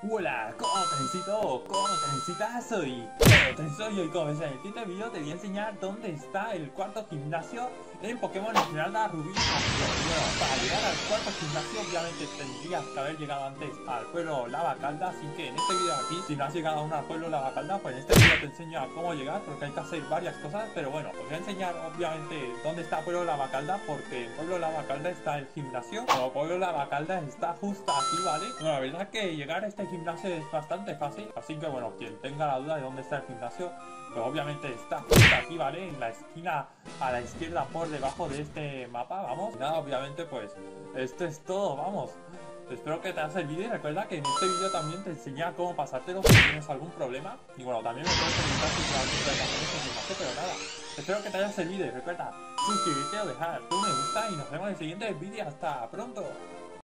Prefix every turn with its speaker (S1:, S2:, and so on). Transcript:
S1: Hola Cotrensito, Cotrensitas, soy Cotrenso y hoy, como ves en el título del vídeo, te voy a enseñar dónde está el cuarto gimnasio en Pokémon Esmeralda, Rubi. Bueno, para llegar al cuarto gimnasio obviamente tendrías que haber llegado antes al pueblo Lavacalda, así que en este vídeo aquí, si no has llegado aún al pueblo Lavacalda, pues en este vídeo te enseño a cómo llegar, porque hay que hacer varias cosas, pero bueno, os voy a enseñar obviamente dónde está el pueblo Lavacalda, porque en pueblo Lavacalda está el gimnasio, como pueblo Lavacalda está justo aquí, ¿vale? Bueno, la verdad que llegar a este gimnasio es bastante fácil, así que bueno, quien tenga la duda de dónde está el gimnasio, pues obviamente está justo aquí, ¿vale? En la esquina a la izquierda por debajo de este mapa, vamos. Y nada, obviamente pues esto es todo, vamos. Espero que te haya servido y recuerda que en este vídeo también te enseña cómo pasártelo si tienes algún problema. Y bueno, también me puedes preguntar si tienes algún problema, pero nada. Espero que te haya servido y recuerda suscribirte o dejar un me gusta y nos vemos en el siguiente vídeo. Hasta pronto.